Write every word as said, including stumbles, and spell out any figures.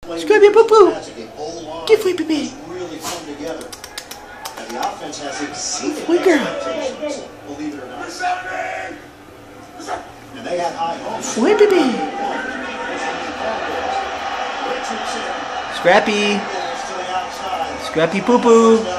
Scrappy Poo Poo! Que foi, bebê? Foi, girl? Foi, bebê? Scrappy! Scrappy Poo Poo!